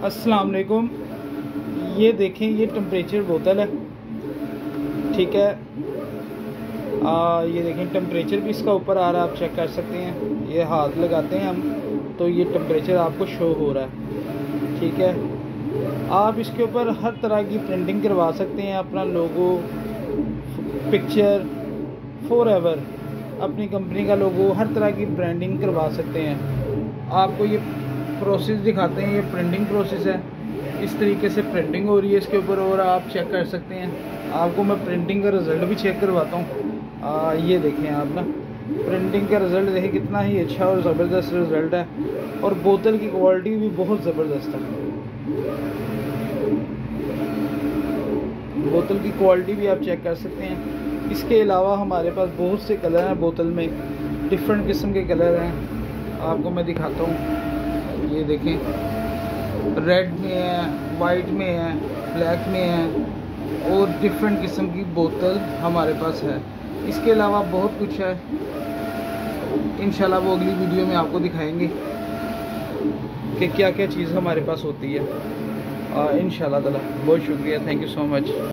अस्सलाम वालेकुम। ये देखें, ये टेम्परेचर बोतल है, ठीक है। ये देखें टेम्परेचर भी इसका ऊपर आ रहा है, आप चेक कर सकते हैं। ये हाथ लगाते हैं हम तो ये टेम्परेचर आपको शो हो रहा है, ठीक है। आप इसके ऊपर हर तरह की प्रिंटिंग करवा सकते हैं, अपना लोगो, पिक्चर, फॉरएवर, अपनी कंपनी का लोगो, हर तरह की ब्रांडिंग करवा सकते हैं। आपको ये प्रोसेस दिखाते हैं, ये प्रिंटिंग प्रोसेस है। इस तरीके से प्रिंटिंग हो रही है इसके ऊपर और आप चेक कर सकते हैं। आपको मैं प्रिंटिंग का रिज़ल्ट भी चेक करवाता हूँ। ये देखें आप ना, प्रिंटिंग का रिज़ल्ट देखें कितना ही अच्छा और ज़बरदस्त रिज़ल्ट है, और बोतल की क्वालिटी भी बहुत ज़बरदस्त है। बोतल की क्वालिटी भी आप चेक कर सकते हैं। इसके अलावा हमारे पास बहुत से कलर हैं बोतल में, डिफरेंट किस्म के कलर हैं। आपको मैं दिखाता हूँ, ये देखें, रेड में है, वाइट में है, ब्लैक में है, और डिफरेंट किस्म की बोतल हमारे पास है। इसके अलावा बहुत कुछ है, इंशाल्लाह वो अगली वीडियो में आपको दिखाएंगे कि क्या क्या चीज़ हमारे पास होती है। इंशाल्लाह ताला। बहुत शुक्रिया, थैंक यू सो मच।